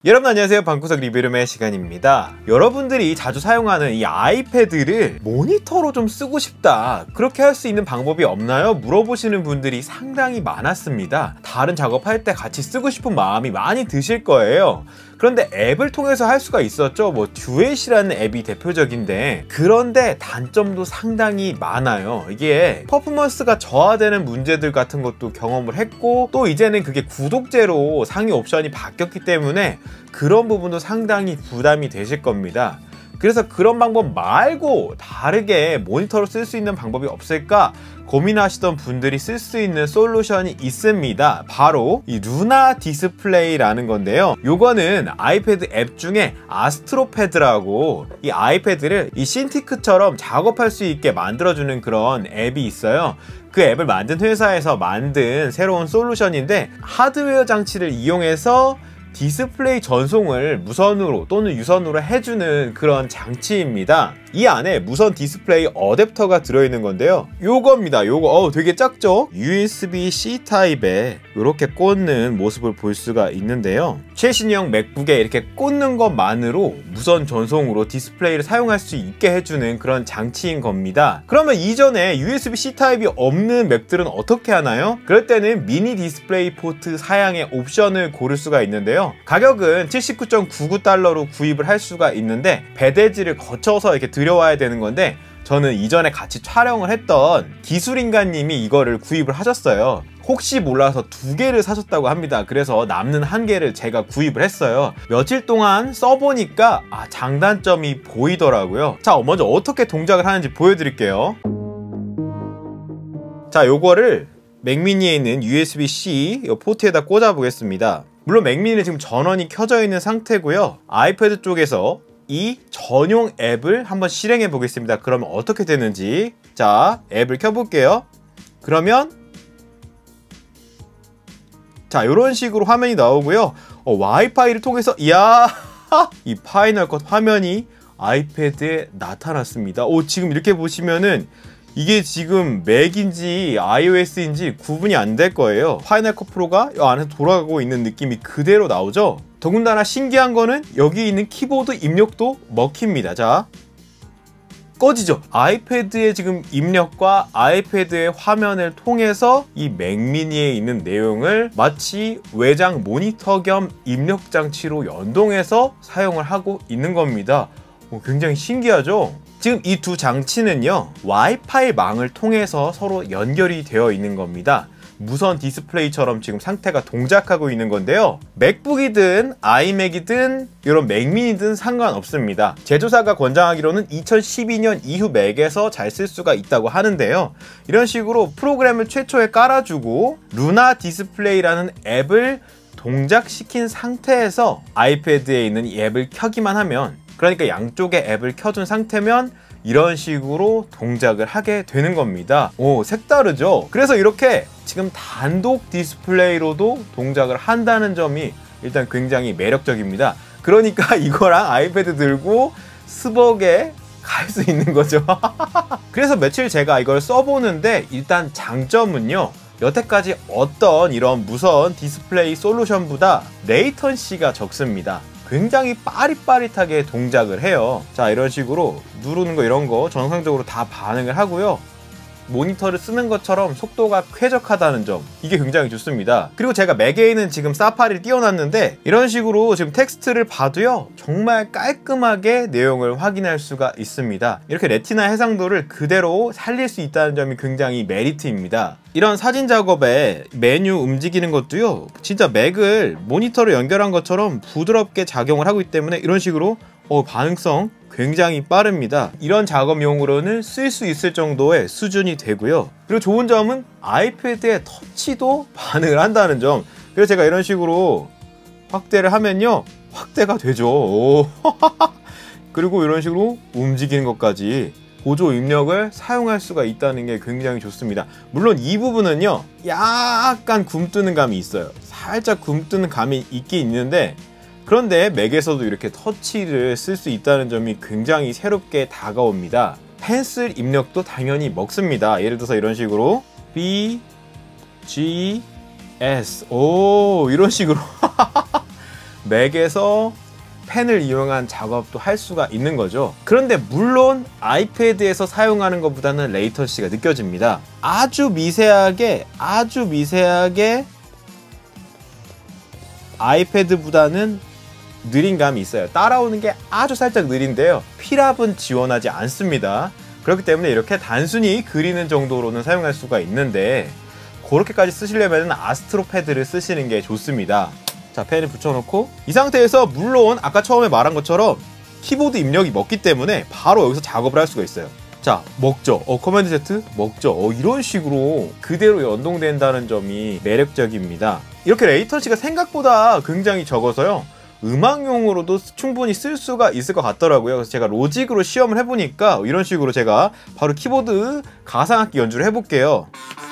여러분 안녕하세요. 방구석 리뷰룸의 시간입니다. 여러분들이 자주 사용하는 이 아이패드를 모니터로 좀 쓰고 싶다, 그렇게 할 수 있는 방법이 없나요? 물어보시는 분들이 상당히 많았습니다. 다른 작업할 때 같이 쓰고 싶은 마음이 많이 드실 거예요. 그런데 앱을 통해서 할 수가 있었죠. 뭐 듀엣이라는 앱이 대표적인데, 그런데 단점도 상당히 많아요. 이게 퍼포먼스가 저하되는 문제들 같은 것도 경험을 했고, 또 이제는 그게 구독제로 상위 옵션이 바뀌었기 때문에 그런 부분도 상당히 부담이 되실 겁니다. 그래서 그런 방법 말고 다르게 모니터로 쓸 수 있는 방법이 없을까 고민하시던 분들이 쓸 수 있는 솔루션이 있습니다. 바로 이 루나 디스플레이라는 건데요. 요거는 아이패드 앱 중에 아스트로패드라고, 이 아이패드를 이 신티크처럼 작업할 수 있게 만들어주는 그런 앱이 있어요. 그 앱을 만든 회사에서 만든 새로운 솔루션인데, 하드웨어 장치를 이용해서 디스플레이 전송을 무선으로 또는 유선으로 해주는 그런 장치입니다. 이 안에 무선 디스플레이 어댑터가 들어있는 건데요. 요겁니다. 요거 되게 작죠? USB-C 타입에 이렇게 꽂는 모습을 볼 수가 있는데요. 최신형 맥북에 이렇게 꽂는 것만으로 무선 전송으로 디스플레이를 사용할 수 있게 해주는 그런 장치인 겁니다. 그러면 이전에 USB-C 타입이 없는 맥들은 어떻게 하나요? 그럴 때는 미니 디스플레이 포트 사양의 옵션을 고를 수가 있는데요. 가격은 79.99달러로 구입을 할 수가 있는데, 배대지를 거쳐서 이렇게 들여와야 되는 건데, 저는 이전에 같이 촬영을 했던 기술인간님이 이거를 구입을 하셨어요. 혹시 몰라서 2개를 사셨다고 합니다. 그래서 남는 1개를 제가 구입을 했어요. 며칠 동안 써보니까 장단점이 보이더라고요. 자, 먼저 어떻게 동작을 하는지 보여드릴게요. 자, 요거를 맥미니에 있는 USB-C 포트에다 꽂아 보겠습니다. 물론 맥미니는 지금 전원이 켜져 있는 상태고요. 아이패드 쪽에서 이 전용 앱을 한번 실행해 보겠습니다. 그러면 어떻게 되는지. 자, 앱을 켜볼게요. 그러면 자, 이런 식으로 화면이 나오고요. 와이파이를 통해서 이 파이널 컷 화면이 아이패드에 나타났습니다. 지금 이렇게 보시면은 이게 지금 맥인지 iOS인지 구분이 안 될 거예요. 파이널 컷 프로가 이 안에서 돌아가고 있는 느낌이 그대로 나오죠. 더군다나 신기한 거는 여기 있는 키보드 입력도 먹힙니다. 자, 꺼지죠. 아이패드의 지금 입력과 아이패드의 화면을 통해서 이 맥미니에 있는 내용을 마치 외장 모니터 겸 입력 장치로 연동해서 사용을 하고 있는 겁니다. 굉장히 신기하죠? 지금 이 두 장치는요, 와이파이 망을 통해서 서로 연결이 되어 있는 겁니다. 무선 디스플레이처럼 지금 상태가 동작하고 있는 건데요. 맥북이든 아이맥이든 이런 맥미니든 상관없습니다. 제조사가 권장하기로는 2012년 이후 맥에서 잘 쓸 수가 있다고 하는데요. 이런 식으로 프로그램을 최초에 깔아주고 루나 디스플레이라는 앱을 동작시킨 상태에서 아이패드에 있는 이 앱을 켜기만 하면, 그러니까 양쪽에 앱을 켜둔 상태면 이런 식으로 동작을 하게 되는 겁니다. 색다르죠? 그래서 이렇게 지금 단독 디스플레이로도 동작을 한다는 점이 일단 굉장히 매력적입니다. 그러니까 이거랑 아이패드 들고 스벅에 갈 수 있는 거죠. 그래서 며칠 제가 이걸 써보는데, 일단 장점은요, 여태까지 어떤 이런 무선 디스플레이 솔루션보다 레이턴시가 적습니다. 굉장히 빠릿빠릿하게 동작을 해요. 자, 이런 식으로 누르는 거 이런 거 정상적으로 다 반응을 하고요. 모니터를 쓰는 것처럼 속도가 쾌적하다는 점, 이게 굉장히 좋습니다. 그리고 제가 맥에 있는 지금 사파리를 띄워놨는데, 이런 식으로 지금 텍스트를 봐도요, 정말 깔끔하게 내용을 확인할 수가 있습니다. 이렇게 레티나 해상도를 그대로 살릴 수 있다는 점이 굉장히 메리트입니다. 이런 사진 작업에 메뉴 움직이는 것도요, 진짜 맥을 모니터로 연결한 것처럼 부드럽게 작용을 하고 있기 때문에 이런 식으로 반응성 굉장히 빠릅니다. 이런 작업용으로는 쓸 수 있을 정도의 수준이 되고요. 그리고 좋은 점은 아이패드의 터치도 반응을 한다는 점. 그래서 제가 이런 식으로 확대를 하면요, 확대가 되죠. 그리고 이런 식으로 움직이는 것까지 보조 입력을 사용할 수가 있다는 게 굉장히 좋습니다. 물론 이 부분은요, 약간 굼뜨는 감이 있어요. 살짝 굼뜨는 감이 있긴 있는데, 그런데 맥에서도 이렇게 터치를 쓸 수 있다는 점이 굉장히 새롭게 다가옵니다. 펜슬 입력도 당연히 먹습니다. 예를 들어서 이런 식으로 B, G, S 이런 식으로 맥에서 펜을 이용한 작업도 할 수가 있는 거죠. 그런데 물론 아이패드에서 사용하는 것보다는 레이턴시가 느껴집니다. 아주 미세하게 아이패드보다는 느린 감이 있어요. 따라오는 게 아주 살짝 느린데요. 필압은 지원하지 않습니다. 그렇기 때문에 이렇게 단순히 그리는 정도로는 사용할 수가 있는데, 그렇게까지 쓰시려면 아스트로 패드를 쓰시는 게 좋습니다. 자, 펜을 붙여놓고 이 상태에서 물론 아까 처음에 말한 것처럼 키보드 입력이 먹기 때문에 바로 여기서 작업을 할 수가 있어요. 자, 먹죠. 커맨드 Z 먹죠. 이런 식으로 그대로 연동된다는 점이 매력적입니다. 이렇게 레이턴시가 생각보다 굉장히 적어서요, 음악용으로도 충분히 쓸 수가 있을 것 같더라고요. 그래서 제가 로직으로 시험을 해보니까 이런 식으로 제가 바로 키보드 가상악기 연주를 해볼게요.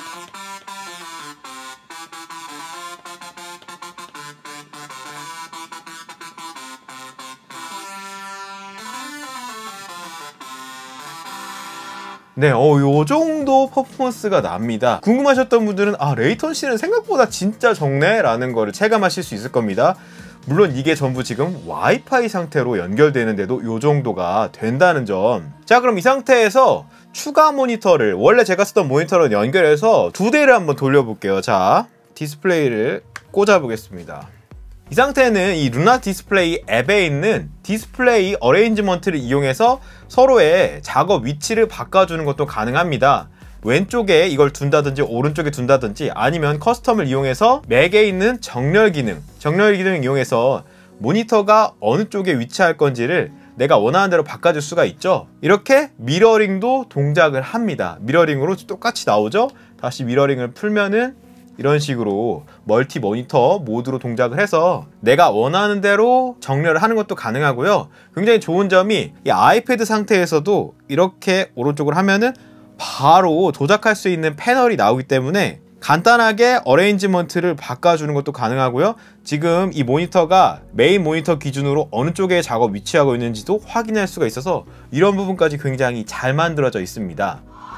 네, 요 정도 퍼포먼스가 납니다. 궁금하셨던 분들은 레이턴시는 생각보다 진짜 적네? 라는 거를 체감하실 수 있을 겁니다. 물론 이게 전부 지금 와이파이 상태로 연결되는데도 요 정도가 된다는 점. 자, 그럼 이 상태에서 추가 모니터를, 원래 제가 쓰던 모니터로 연결해서 2대를 한번 돌려볼게요. 자, 디스플레이를 꽂아보겠습니다. 이 상태는 이 루나 디스플레이 앱에 있는 디스플레이 어레인지먼트를 이용해서 서로의 작업 위치를 바꿔주는 것도 가능합니다. 왼쪽에 이걸 둔다든지 오른쪽에 둔다든지, 아니면 커스텀을 이용해서 맥에 있는 정렬 기능을 이용해서 모니터가 어느 쪽에 위치할 건지를 내가 원하는 대로 바꿔줄 수가 있죠. 이렇게 미러링도 동작을 합니다. 미러링으로 똑같이 나오죠. 다시 미러링을 풀면은 이런 식으로 멀티 모니터 모드로 동작을 해서 내가 원하는 대로 정렬을 하는 것도 가능하고요. 굉장히 좋은 점이 이 아이패드 상태에서도 이렇게 오른쪽으로 하면은 바로 조작할 수 있는 패널이 나오기 때문에 간단하게 어레인지먼트를 바꿔주는 것도 가능하고요. 지금 이 모니터가 메인 모니터 기준으로 어느 쪽에 작업 위치하고 있는지도 확인할 수가 있어서 이런 부분까지 굉장히 잘 만들어져 있습니다.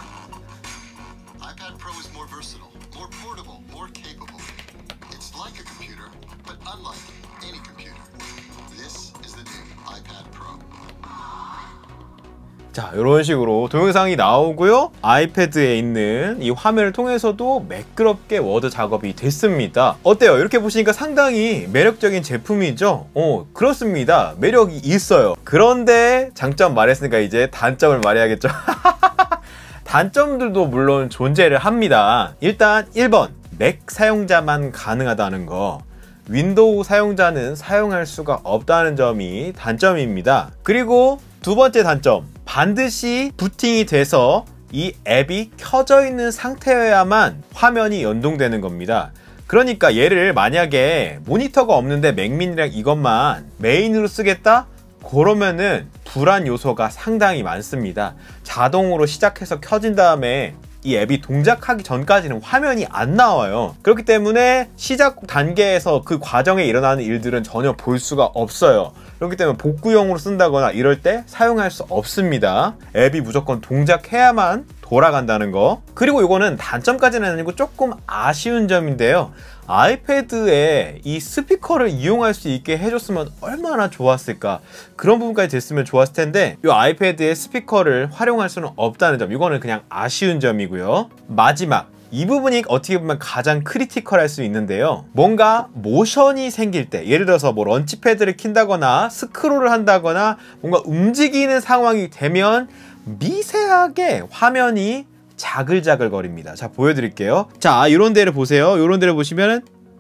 자, 이런 식으로 동영상이 나오고요. 아이패드에 있는 이 화면을 통해서도 매끄럽게 워드 작업이 됐습니다. 어때요? 이렇게 보시니까 상당히 매력적인 제품이죠? 그렇습니다. 매력이 있어요. 그런데 장점 말했으니까 이제 단점을 말해야겠죠? 단점들도 물론 존재를 합니다. 일단 1번, 맥 사용자만 가능하다는 거. 윈도우 사용자는 사용할 수가 없다는 점이 단점입니다. 그리고 두 번째 단점, 반드시 부팅이 돼서 이 앱이 켜져 있는 상태여야만 화면이 연동되는 겁니다. 그러니까 얘를 만약에 모니터가 없는데 맥미니랑 이것만 메인으로 쓰겠다? 그러면은 불안 요소가 상당히 많습니다. 자동으로 시작해서 켜진 다음에 이 앱이 동작하기 전까지는 화면이 안 나와요. 그렇기 때문에 시작 단계에서 그 과정에 일어나는 일들은 전혀 볼 수가 없어요. 그렇기 때문에 복구용으로 쓴다거나 이럴 때 사용할 수 없습니다. 앱이 무조건 동작해야만 돌아간다는 거. 그리고 이거는 단점까지는 아니고 조금 아쉬운 점인데요. 아이패드에 이 스피커를 이용할 수 있게 해줬으면 얼마나 좋았을까. 그런 부분까지 됐으면 좋았을 텐데 이 아이패드의 스피커를 활용할 수는 없다는 점, 이거는 그냥 아쉬운 점이고요. 마지막, 이 부분이 어떻게 보면 가장 크리티컬할 수 있는데요. 뭔가 모션이 생길 때, 예를 들어서 뭐 런치패드를 킨다거나 스크롤을 한다거나 뭔가 움직이는 상황이 되면 미세하게 화면이 자글자글 거립니다. 자, 보여드릴게요. 자, 이런 데를 보세요. 이런 데를 보시면은,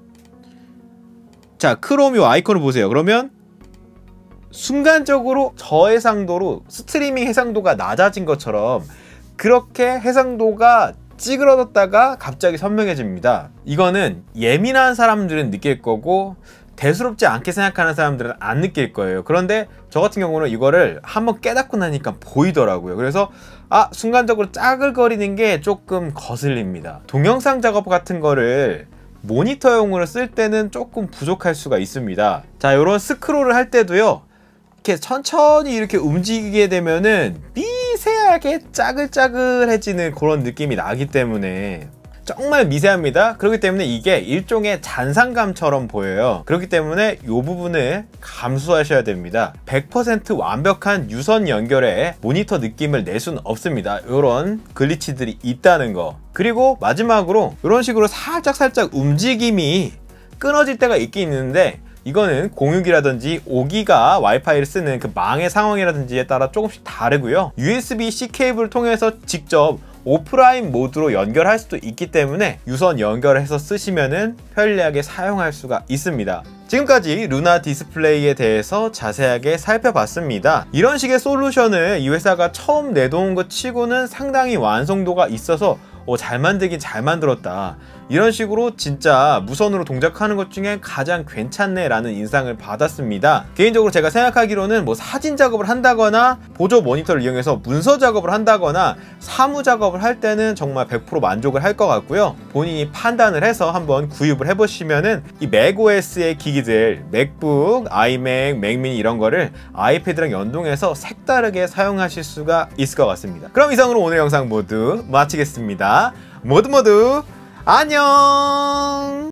자, 크롬 요 아이콘을 보세요. 그러면 순간적으로 저해상도로 스트리밍 해상도가 낮아진 것처럼 그렇게 해상도가 찌그러졌다가 갑자기 선명해집니다. 이거는 예민한 사람들은 느낄 거고 대수롭지 않게 생각하는 사람들은 안 느낄 거예요. 그런데 저 같은 경우는 이거를 한번 깨닫고 나니까 보이더라고요. 그래서 순간적으로 짜글거리는 게 조금 거슬립니다. 동영상 작업 같은 거를 모니터용으로 쓸 때는 조금 부족할 수가 있습니다. 자, 이런 스크롤을 할 때도요, 이렇게 천천히 이렇게 움직이게 되면은 미세하게 짜글짜글해지는 그런 느낌이 나기 때문에 정말 미세합니다. 그렇기 때문에 이게 일종의 잔상감처럼 보여요. 그렇기 때문에 이 부분을 감수하셔야 됩니다. 100% 완벽한 유선 연결에 모니터 느낌을 낼 수는 없습니다. 이런 글리치들이 있다는 거. 그리고 마지막으로 이런 식으로 살짝 움직임이 끊어질 때가 있긴 있는데, 이거는 062라든지 5기가 와이파이를 쓰는 그 망의 상황이라든지에 따라 조금씩 다르고요. USB-C 케이블을 통해서 직접 오프라인 모드로 연결할 수도 있기 때문에 유선 연결해서 쓰시면은 편리하게 사용할 수가 있습니다. 지금까지 루나 디스플레이에 대해서 자세하게 살펴봤습니다. 이런 식의 솔루션을 이 회사가 처음 내놓은 것 치고는 상당히 완성도가 있어서 잘 만들긴 잘 만들었다, 이런 식으로 진짜 무선으로 동작하는 것 중에 가장 괜찮네 라는 인상을 받았습니다. 개인적으로 제가 생각하기로는 뭐 사진 작업을 한다거나 보조 모니터를 이용해서 문서 작업을 한다거나 사무 작업을 할 때는 정말 100% 만족을 할 것 같고요. 본인이 판단을 해서 한번 구입을 해보시면은 이 맥OS의 기기들, 맥북, 아이맥, 맥미니 이런 거를 아이패드랑 연동해서 색다르게 사용하실 수가 있을 것 같습니다. 그럼 이상으로 오늘 영상 모두 마치겠습니다. 모두 안녕!